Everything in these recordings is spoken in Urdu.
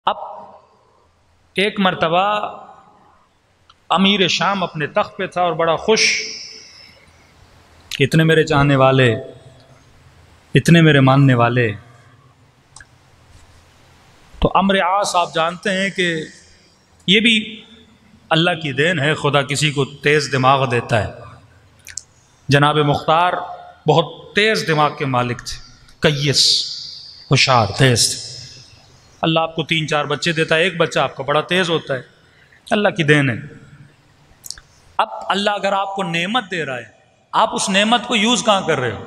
اب ایک مرتبہ امیر شام اپنے تخت پہ تھا اور بڑا خوش کہ اتنے میرے چاہنے والے، اتنے میرے ماننے والے۔ تو عمرو عاص آپ جانتے ہیں کہ یہ بھی اللہ کی دین ہے، خدا کسی کو تیز دماغ دیتا ہے۔ جناب مختار بہت تیز دماغ کے مالک تھے، کیس، ہوشیار، تیز تھے۔ اللہ آپ کو 3-4 بچے دیتا ہے، ایک بچہ آپ کا بڑا تیز ہوتا ہے، اللہ کی دین ہے۔ اب اللہ اگر آپ کو نعمت دے رہا ہے، آپ اس نعمت کو یوز کہاں کر رہے ہو؟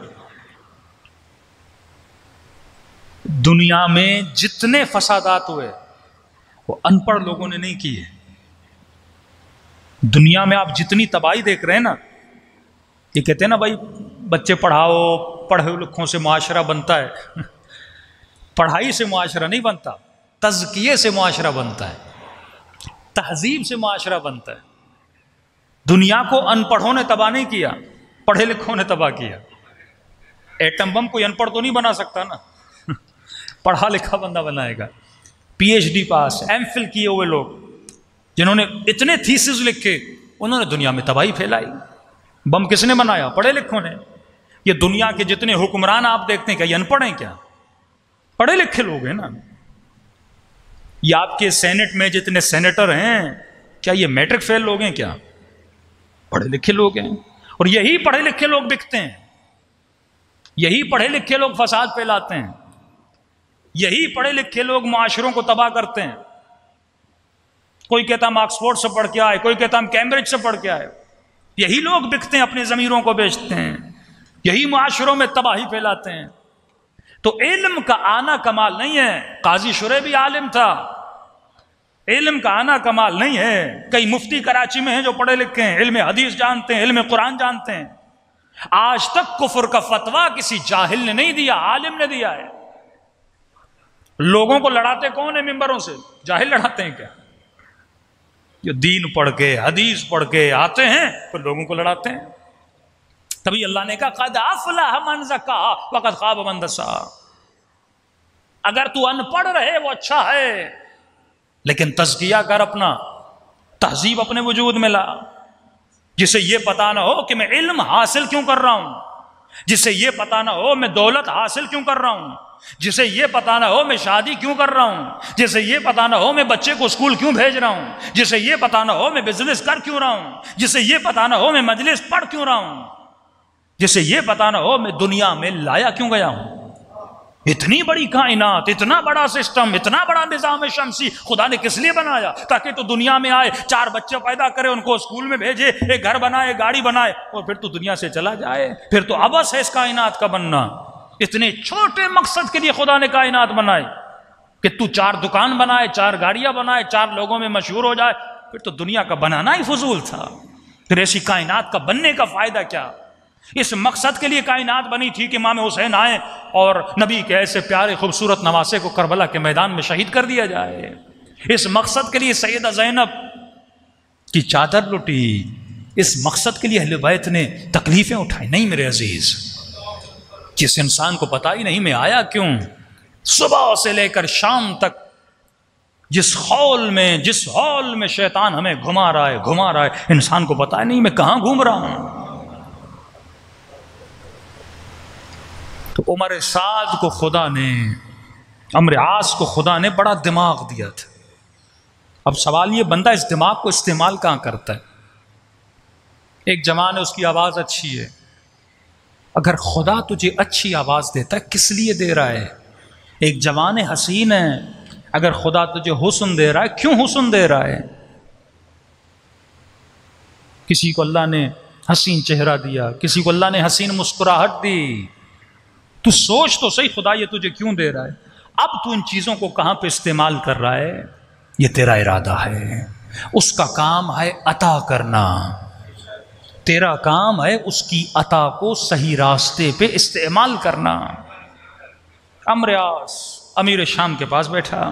دنیا میں جتنے فسادات ہوئے وہ ان پڑھ لوگوں نے نہیں کیے۔ دنیا میں آپ جتنی تباہی دیکھ رہے ہیں نا، یہ کہتے ہیں نا بھائی بچے پڑھاؤ، پڑھے لکھوں سے معاشرہ بنتا ہے۔ پڑھائی سے معاشرہ نہیں بنتا، تزکیے سے معاشرہ بنتا ہے، تہذیب سے معاشرہ بنتا ہے۔ دنیا کو ان پڑھوں نے تباہ نہیں کیا، پڑھے لکھوں نے تباہ کیا۔ ایٹم بم کوئی ان پڑھ تو نہیں بنا سکتا نا، پڑھا لکھا بندہ بنائے گا۔ P H D pass, M Phil کیے ہوئے لوگ جنہوں نے اتنے تھیسز لکھے، انہوں نے دنیا میں تباہی پھیلائی۔ بم کس نے بنایا؟ پڑھے لکھوں نے۔ یہ دنیا کے جتنے حکمران آپ دیکھتے ہیں، کیا یہ ان پڑھ ہیں؟ کیا پڑھے لکھے لوگ ہیں نا؟ یہ آپ کے سینٹ میں جتنے سینیٹر ہیں، کیا یہ میٹرک فیل لوگ ہیں؟ کیا پڑھے لکھے لوگ ہیں؟ اور یہی پڑھے لکھے لوگ بکتے ہیں، یہی پڑھے لکھے لوگ فساد پھیلاتے ہیں، یہی پڑھے لکھے لوگ معاشروں کو تباہ کرتے ہیں۔ کوئی کہتا ہم آکسفورڈ سے پڑھ کے آئے، کوئی کہتا ہم کیمبرج سے پڑھ کے آئے۔ یہی لوگ بکتے ہیں، اپنی ضمیروں کو بیچتے ہیں، یہی معاشروں میں تباہی پھیلاتے ہیں۔ تو علم کا آنا کمال نہیں ہے۔ قاضی شریح بھی عالم تھا، علم کا آنا کمال نہیں ہے۔ کئی مفتی کراچی میں ہیں جو پڑھے لکھے ہیں، علم حدیث جانتے ہیں، علم قرآن جانتے ہیں۔ آج تک کفر کا فتویٰ کسی جاہل نے نہیں دیا، عالم نے دیا ہے۔ لوگوں کو لڑاتے کون ہیں ممبروں سے؟ جاہل لڑاتے ہیں کیا؟ جو دین پڑھ کے، حدیث پڑھ کے آتے ہیں پھر لوگوں کو لڑاتے ہیں۔ تبھی اللہ نے کہا قد افلح من زکاہا وقد خاب من دساہا۔ اگر تو ان پڑھ رہے وہ اچھا ہے، لیکن تزکیہ کر اپنا، تہذیب اپنے وجود میں لا، جسے یہ پتا نہ ہو کہ میں علم حاصل کیوں کر رہا ہوں، جسے یہ پتا نہ ہو میں دولت حاصل کیوں کر رہا ہوں، جسے یہ پتا نہ ہو میں شادی کیوں کر رہا ہوں، جسے یہ پتا نہ ہو میں بچے کو اسکول کیوں بھیج رہا ہوں، جسے یہ پتا نہ ہو میں بزنس کر کیوں رہا ہوں، جسے یہ پتا نہ ہو میں مجلس پڑھ کیوں رہا ہوں، جسے یہ پتا نہ ہو میں دنیا میں لایا کیوں گیا ہوں۔ اتنی بڑی کائنات، اتنا بڑا سسٹم، اتنا بڑا نظام شمسی خدا نے کس لیے بنایا؟ تاکہ تو دنیا میں آئے، 4 بچے پیدا کرے، ان کو اسکول میں بھیجے، ایک گھر بنائے، گاڑی بنائے، اور پھر تو دنیا سے چلا جائے۔ پھر تو عبث ہے اس کائنات کا بننا۔ اتنے چھوٹے مقصد کے لیے خدا نے کائنات بنائی کہ تو 4 دکان بنائے، 4 گاڑیاں بنائے، 4 لوگوں میں مشہور ہو جائے، پھر تو دنیا کا بنانا ہی فضول تھا۔ پھر ایسی کائنات کا بننے کا فائدہ کیا؟ اس مقصد کے لیے کائنات بنی تھی کہ امام حسین آئے اور نبی کے ایسے پیارے خوبصورت نواسے کو کربلا کے میدان میں شہید کر دیا جائے۔ اس مقصد کے لیے سیدہ زینب کی چادر لٹی، اس مقصد کے لیے اہل بیت نے تکلیفیں اٹھائی۔ نہیں میرے عزیز، جس انسان کو پتہ ہی نہیں میں آیا کیوں، صبح سے لے کر شام تک جس ہال میں شیطان ہمیں گھما رہا ہے، انسان کو پتہ ہی نہیں میں کہاں گھوم رہا ہوں۔ تو عمر سعد کو خدا نے، عمرو عاص کو خدا نے بڑا دماغ دیا تھا۔ اب سوال یہ بندہ اس دماغ کو استعمال کہاں کرتا ہے؟ ایک جوان ہے، اس کی آواز اچھی ہے۔ اگر خدا تجھے اچھی آواز دیتا ہے کس لیے دے رہا ہے؟ ایک جوان حسین ہے، اگر خدا تجھے حسن دے رہا ہے کیوں حسن دے رہا ہے؟ کسی کو اللہ نے حسین چہرہ دیا، کسی کو اللہ نے حسین مسکراہٹ دی، تو سوچ تو صحیح خدا یہ تجھے کیوں دے رہا ہے؟ اب تو ان چیزوں کو کہاں پہ استعمال کر رہا ہے؟ یہ تیرا ارادہ ہے، اس کا کام ہے عطا کرنا، تیرا کام ہے اس کی عطا کو صحیح راستے پہ استعمال کرنا۔ عمرو عاص امیر شام کے پاس بیٹھا،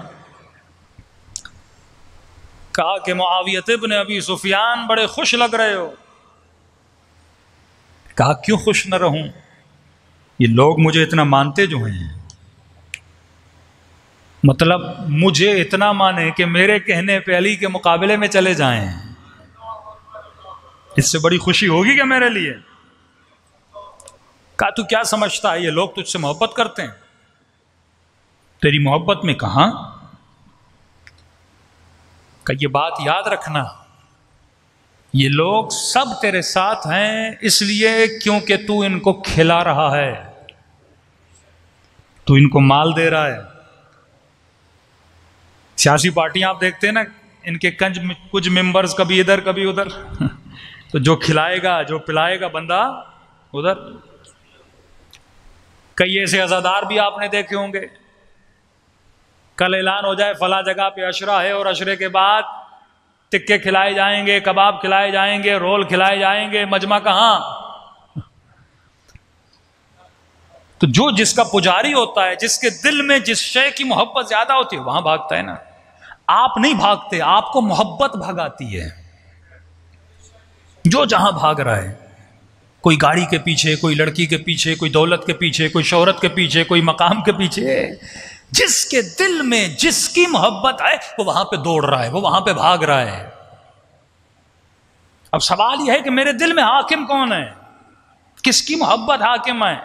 کہا کہ معاویہ ابن ابی سفیان بڑے خوش لگ رہے ہو۔ کہا کیوں خوش نہ رہوں، یہ لوگ مجھے اتنا مانتے جو ہیں، مطلب مجھے اتنا مانے کہ میرے کہنے پہ علی کے مقابلے میں چلے جائیں، اس سے بڑی خوشی ہوگی کیا میرے لیے؟ کہا تو کیا سمجھتا ہے یہ لوگ تجھ سے محبت کرتے ہیں؟ تیری محبت میں کہاں؟ کہ یہ بات یاد رکھنا، یہ لوگ سب تیرے ساتھ ہیں اس لیے کیونکہ تو ان کو کھلا رہا ہے، تو ان کو مال دے رہا ہے۔ سیاسی پارٹیاں آپ دیکھتے ہیں نا، ان کے کچھ ممبرز کبھی ادھر کبھی ادھر، تو جو کھلائے گا جو پلائے گا بندہ ادھر۔ کئی ایسے عزادار بھی آپ نے دیکھے ہوں گے، کل اعلان ہو جائے فلاں جگہ پہ عشرہ ہے اور عشرے کے بعد ٹکے کھلائے جائیں گے، کباب کھلائے جائیں گے، رول کھلائے جائیں گے، مجمع کہاں؟ تو جو جس کا پجاری ہوتا ہے، جس کے دل میں جس شے کی محبت زیادہ ہوتی ہے وہاں بھاگتا ہے نا۔ آپ نہیں بھاگتے، آپ کو محبت بھگاتی ہے۔ جو جہاں بھاگ رہا ہے، کوئی گاڑی کے پیچھے، کوئی لڑکی کے پیچھے، کوئی دولت کے پیچھے، کوئی شہرت کے پیچھے، کوئی مقام کے پیچھے، جس کے دل میں جس کی محبت ہے وہ وہاں پہ دوڑ رہا ہے، وہ وہاں پہ بھاگ رہا ہے۔ اب سوال یہ ہے کہ میرے دل میں حاکم کون ہے؟ کس کی محبت حاکم ہے؟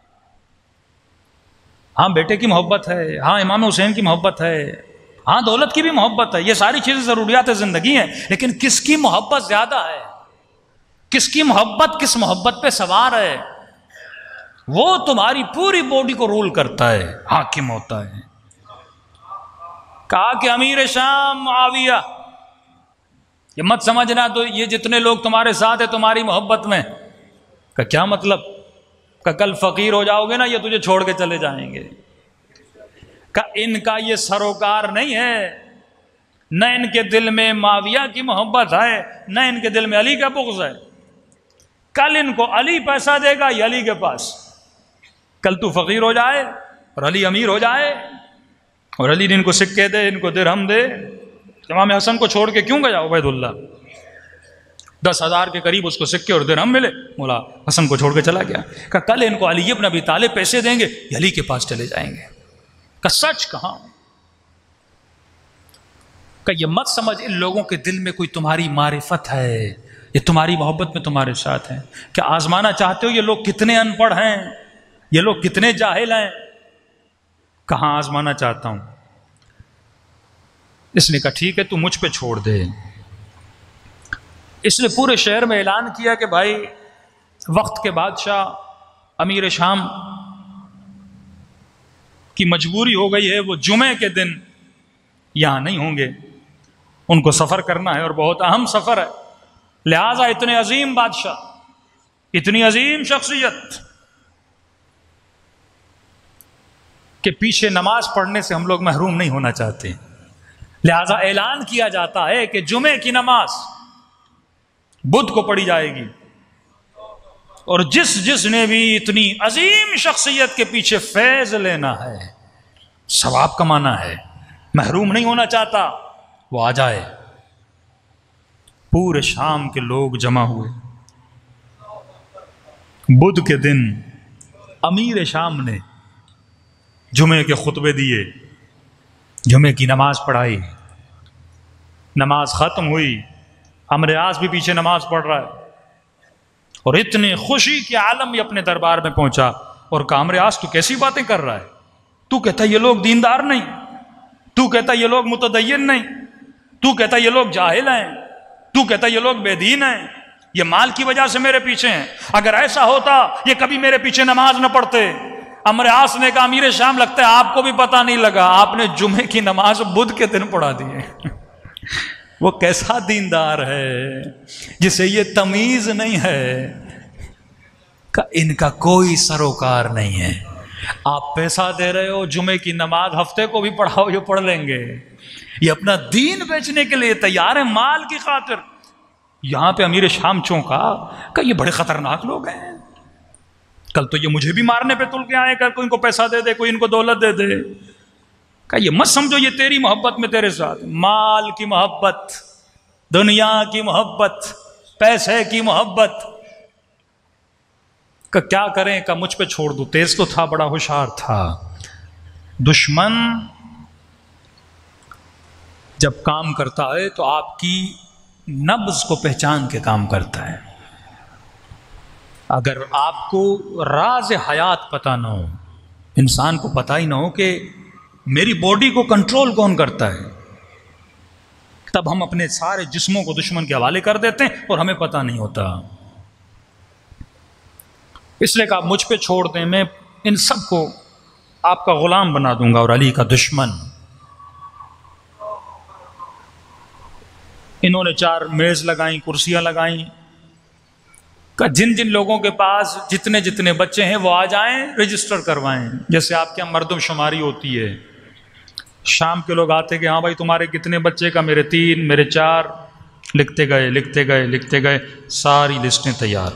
ہاں بیٹے کی محبت ہے، ہاں امام حسین کی محبت ہے، ہاں دولت کی بھی محبت ہے، یہ ساری چیزیں ضروریات زندگی ہیں، لیکن کس کی محبت زیادہ ہے؟ کس کی محبت کس محبت پہ سوار ہے؟ وہ تمہاری پوری باڈی کو رول کرتا ہے، حاکم ہوتا ہے۔ کہا کہ امیر شام معاویہ، یہ مت سمجھنا تو یہ جتنے لوگ تمہارے ساتھ ہیں تمہاری محبت میں، کہ کیا مطلب؟ کہ کل فقیر ہو جاؤ گے نا یہ تجھے چھوڑ کے چلے جائیں گے۔ کہ ان کا یہ سروکار نہیں ہے، نہ ان کے دل میں معاویہ کی محبت ہے، نہ ان کے دل میں علی کا بغض ہے۔ کل ان کو علی پیسہ دے گا یہ علی کے پاس، کل تو فقیر ہو جائے اور علی امیر ہو جائے اور علی نے ان کو سکے دے، ان کو درہم دے۔ امام حسن کو چھوڑ کے کیوں گیا عبید اللہ؟ 10,000 کے قریب اس کو سکے اور درہم ملے، مولا حسن کو چھوڑ کے چلا گیا۔ کہ کل ان کو علی ابن ابی طالب پیسے دیں گے یہ علی کے پاس چلے جائیں گے۔ کہ سچ کہاں؟ کہ یہ مت سمجھ ان لوگوں کے دل میں کوئی تمہاری معرفت ہے، یہ تمہاری محبت میں تمہارے ساتھ ہیں۔ کیا آزمانا چاہتے ہو یہ لوگ کتنے ان پڑھ ہیں، یہ لوگ کتنے جاہل ہیں؟ کہاں آزمانا چاہتا ہوں۔ اس نے کہا ٹھیک ہے تو مجھ پہ چھوڑ دے۔ اس نے پورے شہر میں اعلان کیا کہ بھائی وقت کے بادشاہ امیر شام کی مجبوری ہو گئی ہے، وہ جمعے کے دن یہاں نہیں ہوں گے، ان کو سفر کرنا ہے اور بہت اہم سفر ہے، لہٰذا اتنے عظیم بادشاہ، اتنی عظیم شخصیت کہ پیچھے نماز پڑھنے سے ہم لوگ محروم نہیں ہونا چاہتے، لہٰذا اعلان کیا جاتا ہے کہ جمعے کی نماز بدھ کو پڑھی جائے گی، اور جس نے بھی اتنی عظیم شخصیت کے پیچھے فیض لینا ہے، ثواب کمانا ہے، محروم نہیں ہونا چاہتا، وہ آ جائے۔ پورے شام کے لوگ جمع ہوئے۔ بدھ کے دن امیر شام نے جمعے کے خطبے دیے، جمعے کی نماز پڑھائی، نماز ختم ہوئی، عمرو عاص بھی پیچھے نماز پڑھ رہا ہے، اور اتنے خوشی کے عالم یہ اپنے دربار میں پہنچا اور کہا عمرو عاص تو کیسی باتیں کر رہا ہے؟ تو کہتا یہ لوگ دیندار نہیں، تو کہتا یہ لوگ متدین نہیں، تو کہتا یہ لوگ جاہل ہیں، تو کہتا یہ لوگ بے دین ہیں، یہ مال کی وجہ سے میرے پیچھے ہیں، اگر ایسا ہوتا یہ کبھی میرے پیچھے نماز نہ پڑھتے۔ عمرو عاص نے کہا امیر شام لگتا ہے آپ کو بھی پتہ نہیں لگا، آپ نے جمعے کی نماز بدھ کے دن پڑھا دی ہے۔ وہ کیسا دیندار ہے جسے یہ تمیز نہیں ہے کہ ان کا کوئی سروکار نہیں ہے۔ آپ پیسہ دے رہے ہو، جمعے کی نماز ہفتے کو بھی پڑھاؤ یہ پڑھ لیں گے، یہ اپنا دین بیچنے کے لیے تیار ہے مال کی خاطر۔ یہاں پہ امیر شام چونکا کہ یہ بڑے خطرناک لوگ ہیں، کل تو یہ مجھے بھی مارنے پہ تل کے آئے کر، کوئی ان کو پیسہ دے دے، کوئی ان کو دولت دے دے۔ کہ یہ مت سمجھو یہ تیری محبت میں تیرے ساتھ، مال کی محبت، دنیا کی محبت، پیسے کی محبت، کہ کیا کریں، کہ مجھ پہ چھوڑ دو۔ تیز تو تھا، بڑا ہوشیار تھا، دشمن جب کام کرتا ہے تو آپ کی نبض کو پہچان کے کام کرتا ہے. اگر آپ کو راز حیات پتہ نہ ہو، انسان کو پتہ ہی نہ ہو کہ میری باڈی کو کنٹرول کون کرتا ہے، تب ہم اپنے سارے جسموں کو دشمن کے حوالے کر دیتے ہیں اور ہمیں پتہ نہیں ہوتا. اس لیے کہ آپ مجھ پہ چھوڑ دیں، میں ان سب کو آپ کا غلام بنا دوں گا اور علی کا دشمن. انہوں نے 4 میز لگائیں، کرسیاں لگائیں، کہ جن جن لوگوں کے پاس جتنے جتنے بچے ہیں وہ آ جائیں، رجسٹر کروائیں. جیسے آپ کے یہاں مردم شماری ہوتی ہے، شام کے لوگ آتے کہ ہاں بھائی تمہارے کتنے بچے، کا میرے 3، میرے 4، لکھتے گئے لکھتے گئے لکھتے گئے، ساری لسٹیں تیار.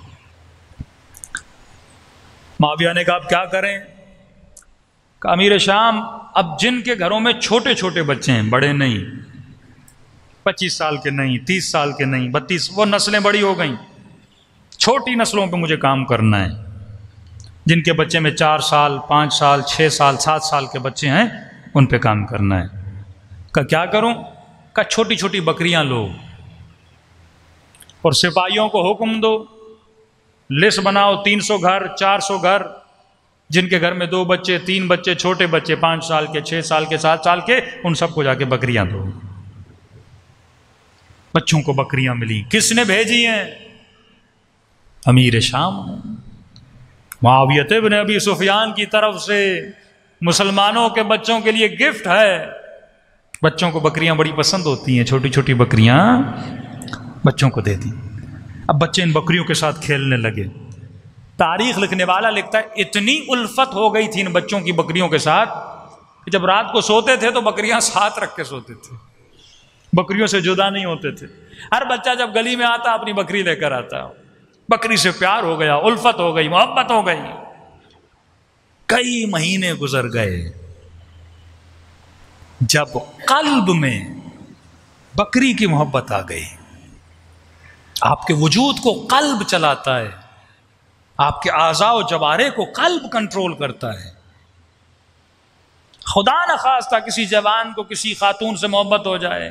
معاویہ نے کہا اب کیا کریں؟ کہ امیر شام اب جن کے گھروں میں چھوٹے چھوٹے بچے ہیں، بڑے نہیں، 25 سال کے نہیں، 30 سال کے نہیں، 32، وہ نسلیں بڑی ہو گئیں، چھوٹی نسلوں پہ مجھے کام کرنا ہے. جن کے بچے میں 4 سال 5 سال 6 سال 7 سال کے بچے ہیں ان پہ کام کرنا ہے. کہ کیا کروں؟ کہ چھوٹی چھوٹی بکریاں لو اور سپاہیوں کو حکم دو، لسٹ بناؤ، 300 گھر 400 گھر، جن کے گھر میں 2 بچے 3 بچے، چھوٹے بچے 5 سال کے 6 سال کے 7 سال کے، ان سب کو جا کے بکریاں دو. بچوں کو بکریاں ملی. کس نے بھیجی ہیں؟ امیر شام. معاویہ بن ابی سفیان کی طرف سے مسلمانوں کے بچوں کے لیے گفٹ ہے. بچوں کو بکریاں بڑی پسند ہوتی ہیں، چھوٹی چھوٹی بکریاں بچوں کو دے دی. اب بچے ان بکریوں کے ساتھ کھیلنے لگے. تاریخ لکھنے والا لکھتا ہے اتنی الفت ہو گئی تھی ان بچوں کی بکریوں کے ساتھ کہ جب رات کو سوتے تھے تو بکریاں ساتھ رکھ کے سوتے تھے، بکریوں سے جدا نہیں ہوتے تھے. ہر بچہ جب گلی میں آتا اپنی بکری لے کر آتا، بکری سے پیار ہو گیا، الفت ہو گئی، محبت ہو گئی. کئی مہینے گزر گئے. جب قلب میں بکری کی محبت آ گئی، آپ کے وجود کو قلب چلاتا ہے، آپ کے اعضاء و جوارح کو قلب کنٹرول کرتا ہے. خدا نہ خواستہ کسی جوان کو کسی خاتون سے محبت ہو جائے،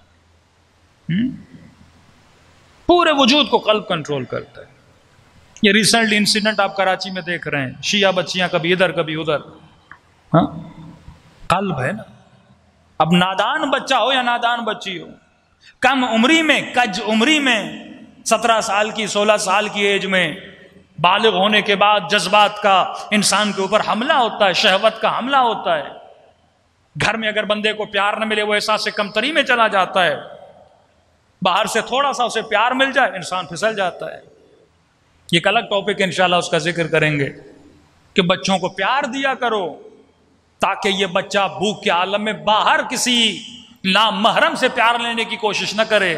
پورے وجود کو قلب کنٹرول کرتا ہے. یہ ریسنٹلی انسیڈنٹ آپ کراچی میں دیکھ رہے ہیں، شیعہ بچیاں کبھی ادھر کبھی ادھر. ہاں قلب ہے نا. اب نادان بچہ ہو یا نادان بچی ہو، کم عمری میں، کج عمری میں، 17 سال کی 16 سال کی ایج میں، بالغ ہونے کے بعد جذبات کا انسان کے اوپر حملہ ہوتا ہے، شہوت کا حملہ ہوتا ہے. گھر میں اگر بندے کو پیار نہ ملے وہ احساس کمتری میں چلا جاتا ہے. باہر سے تھوڑا سا اسے پیار مل جائے انسان پھسل جاتا ہے. یہ ایک الگ ٹاپک انشاءاللہ اس کا ذکر کریں گے کہ بچوں کو پیار دیا کرو تاکہ یہ بچہ بھوک کے عالم میں باہر کسی نامحرم سے پیار لینے کی کوشش نہ کرے.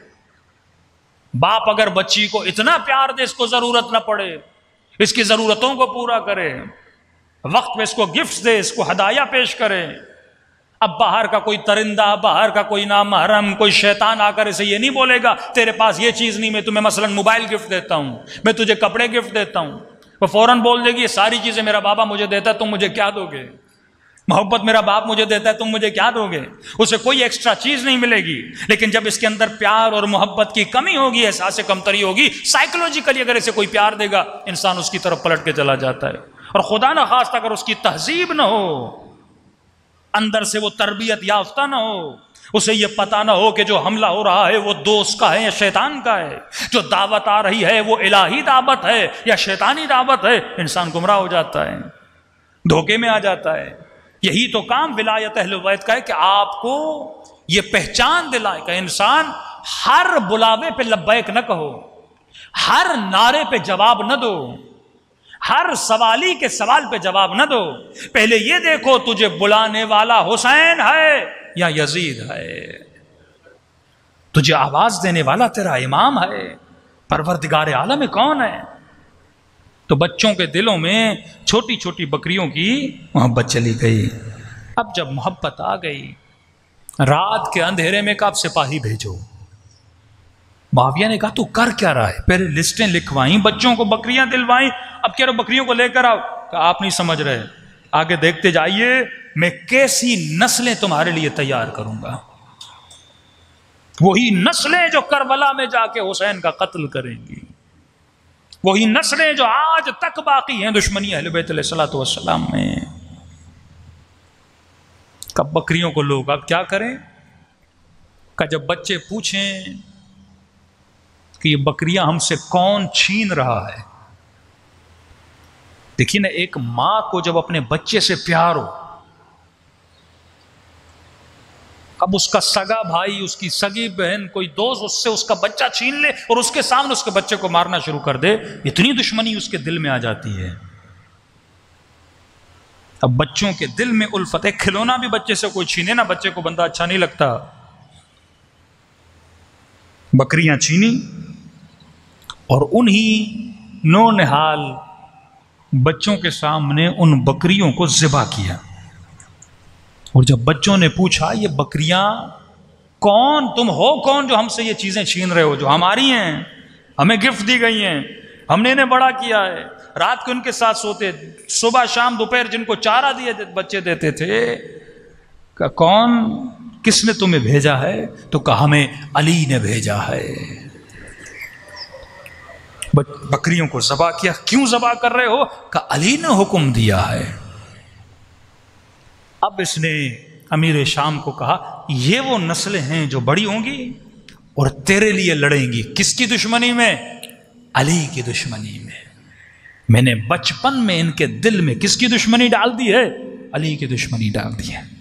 باپ اگر بچی کو اتنا پیار دے اس کو ضرورت نہ پڑے، اس کی ضرورتوں کو پورا کرے، وقت پہ اس کو گفٹ دے، اس کو ہدایہ پیش کرے. اب باہر کا کوئی ترندہ، باہر کا کوئی نامحرم، کوئی شیطان آ کر اسے یہ نہیں بولے گا تیرے پاس یہ چیز نہیں، میں تمہیں مثلا موبائل گفٹ دیتا ہوں، میں تجھے کپڑے گفٹ دیتا ہوں. وہ فوراً بول دے گی یہ ساری چیزیں میرا بابا مجھے دیتا ہے، تم مجھے کیا دو گے؟ محبت میرا باپ مجھے دیتا ہے، تم مجھے کیا دو گے؟ اسے کوئی ایکسٹرا چیز نہیں ملے گی. لیکن جب اس کے اندر پیار اور محبت کی کمی ہوگی، احساس کمتری ہوگی، سائیکولوجیکلی اگر اسے کوئی پیار دے گا انسان اس کی طرف پلٹ کے چلا جاتا ہے. اور خدا نہ خواستہ اگر اس کی تہذیب نہ ہو، اندر سے وہ تربیت یافتہ نہ ہو، اسے یہ پتہ نہ ہو کہ جو حملہ ہو رہا ہے وہ دوست کا ہے یا شیطان کا ہے، جو دعوت آ رہی ہے وہ الہی دعوت ہے یا شیطانی دعوت ہے، انسان گمراہ ہو جاتا ہے، دھوکے میں آ جاتا ہے. یہی تو کام ولایت اہل بیت کا ہے کہ آپ کو یہ پہچان دلائے کہ انسان ہر بلاوے پہ لبیک نہ کہو، ہر نعرے پہ جواب نہ دو، ہر سوالی کے سوال پہ جواب نہ دو. پہلے یہ دیکھو تجھے بلانے والا حسین ہے یا یزید ہے، تجھے آواز دینے والا تیرا امام ہے، پروردگار عالم کون ہے. تو بچوں کے دلوں میں چھوٹی چھوٹی بکریوں کی محبت چلی گئی. اب جب محبت آ گئی، رات کے اندھیرے میں کب سپاہی بھیجو. معاویہ نے کہا تو کر کیا رہا ہے؟ پہلے لسٹیں لکھوائیں، بچوں کو بکریاں دلوائیں، اب کہہ رہو بکریوں کو لے کر آؤ. کہا آپ نہیں سمجھ رہے، آگے دیکھتے جائیے میں کیسی نسلیں تمہارے لیے تیار کروں گا. وہی نسلیں جو کربلا میں جا کے حسین کا قتل کریں گی، وہی نسلیں جو آج تک باقی ہیں دشمنی اہل بیت علیہ الصلوۃ والسلام میں۔ کب بکریوں کو لوگ اب کیا کریں کہ جب بچے پوچھیں کہ یہ بکریاں ہم سے کون چھین رہا ہے، دیکھیے نا، ایک ماں کو جب اپنے بچے سے پیار ہو، اب اس کا سگا بھائی، اس کی سگی بہن، کوئی دوست اس سے اس کا بچہ چھین لے اور اس کے سامنے اس کے بچے کو مارنا شروع کر دے، اتنی دشمنی اس کے دل میں آ جاتی ہے۔ اب بچوں کے دل میں الفت ہے، کھلونا بھی بچے سے کوئی چھینے نا، بچے کو بندہ اچھا نہیں لگتا۔ بکریاں چھینی اور انہی نونہال بچوں کے سامنے ان بکریوں کو ذبح کیا، اور جب بچوں نے پوچھا یہ بکریاں کون، تم ہو کون جو ہم سے یہ چیزیں چھین رہے ہو، جو ہماری ہیں، ہمیں گفٹ دی گئی ہیں، ہم نے انہیں بڑا کیا ہے، رات کو ان کے ساتھ سوتے، صبح شام دوپہر جن کو چارہ دیے بچے دیتے تھے، کہ کون، کس نے تمہیں بھیجا ہے؟ تو کہا ہمیں علی نے بھیجا ہے۔ بکریوں کو ذبح کیا، کیوں ذبح کر رہے ہو؟ کہ علی نے حکم دیا ہے۔ اب اس نے امیر شام کو کہا یہ وہ نسلیں ہیں جو بڑی ہوں گی اور تیرے لیے لڑیں گی، کس کی دشمنی میں؟ علی کی دشمنی میں۔ میں نے بچپن میں ان کے دل میں کس کی دشمنی ڈال دی ہے؟ علی کی دشمنی ڈال دی ہے۔